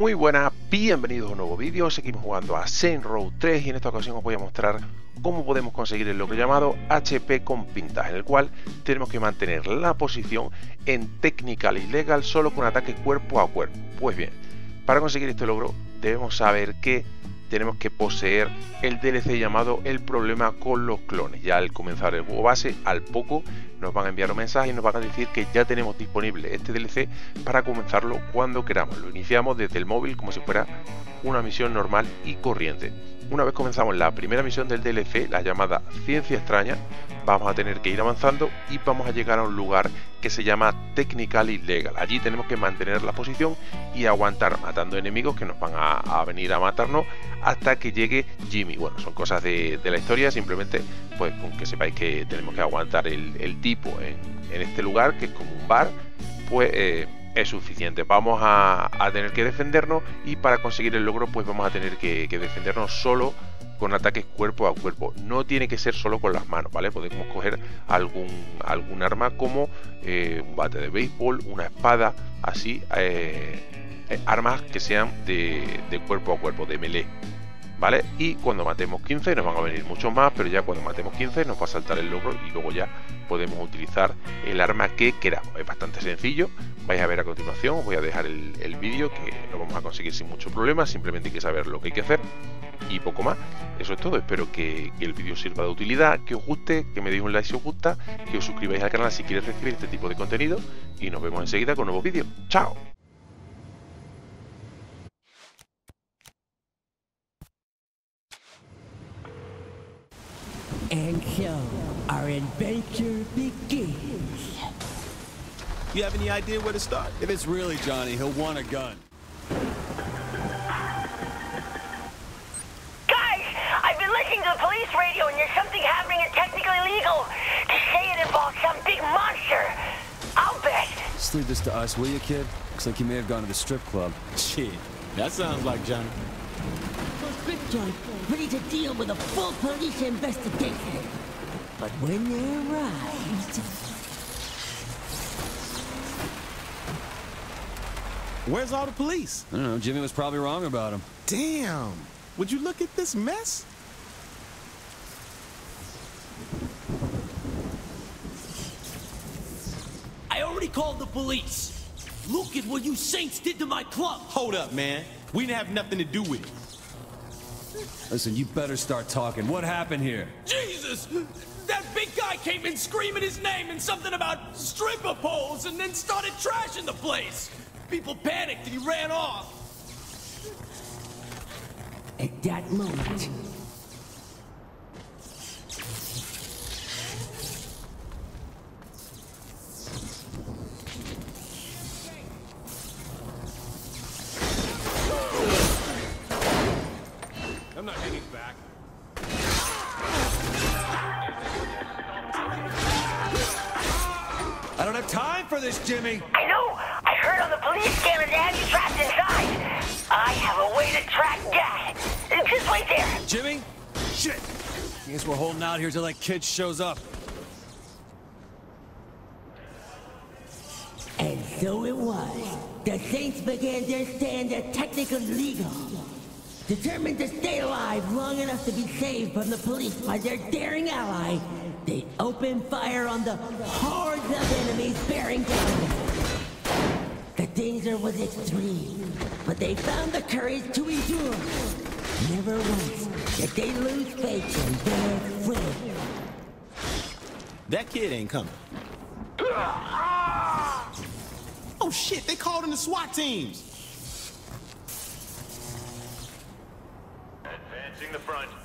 Muy buenas, bienvenidos a un nuevo vídeo. Seguimos jugando a Saints Row 3 y en esta ocasión os voy a mostrar cómo podemos conseguir el logro llamado HP con pintas, en el cual tenemos que mantener la posición en Technical y Legal solo con ataque cuerpo a cuerpo. Pues bien, para conseguir este logro debemos saber que tenemos que poseer el DLC llamado El problema con los clones. Ya al comenzar el juego base, al poco nos van a enviar un mensaje y nos van a decir que ya tenemos disponible este DLC para comenzarlo cuando queramos. Lo iniciamos desde el móvil como si fuera una misión normal y corriente. Una vez comenzamos la primera misión del DLC, la llamada Ciencia Extraña, vamos a tener que ir avanzando y vamos a llegar a un lugar que se llama Technical y Legal. Allí tenemos que mantener la posición y aguantar matando enemigos que nos van a venir a matarnos hasta que llegue Jimmy. Bueno, son cosas de la historia, simplemente pues con que sepáis que tenemos que aguantar el tipo en este lugar, que es como un bar, pues es suficiente. Vamos a tener que defendernos y para conseguir el logro pues vamos a tener que defendernos solo con ataques cuerpo a cuerpo. No tiene que ser solo con las manos, ¿vale? Podemos coger algún arma como un bate de béisbol, una espada, así, armas que sean de cuerpo a cuerpo, de melee, ¿vale? Y cuando matemos 15 nos van a venir muchos más, pero ya cuando matemos 15 nos va a saltar el logro y luego ya podemos utilizar el arma que queramos. Es bastante sencillo, vais a ver a continuación, os voy a dejar el vídeo que lo vamos a conseguir sin mucho problema, simplemente hay que saber lo que hay que hacer y poco más. Eso es todo, espero que el vídeo sirva de utilidad, que os guste, que me deis un like si os gusta, que os suscribáis al canal si queréis recibir este tipo de contenido y nos vemos enseguida con nuevos vídeos. ¡Chao! And so, our adventure begins. You have any idea where to start? If it's really Johnny, he'll want a gun. Guys, I've been listening to the police radio and there's something happening at Technically Legal. They say it involves some big monster. I'll bet. Just leave this to us, will you, kid? Looks like you may have gone to the strip club. Shit, that sounds like Johnny. Big John, ready to deal with a full police investigation. But when they arrived... Where's all the police? I don't know, Jimmy was probably wrong about him. Damn, would you look at this mess? I already called the police. Look at what you saints did to my club. Hold up, man. We didn't have nothing to do with it. Listen, you better start talking. What happened here? Jesus! That big guy came in screaming his name and something about stripper poles and then started trashing the place. People panicked and he ran off. At that moment... I'm not hanging back. I don't have time for this, Jimmy! I know. I heard on the police scanner they have you trapped inside. I have a way to track that. Just wait there. Jimmy? Shit! Guess we're holding out here till that kid shows up. And so it was. The Saints began their stand at Technical Legal. Determined to stay alive long enough to be saved from the police by their daring ally, they opened fire on the hordes of enemies bearing down on them. The danger was extreme, but they found the courage to endure. Never once did they lose faith in their friend. That kid ain't coming. Oh shit, they called in the SWAT teams. Advancing the front.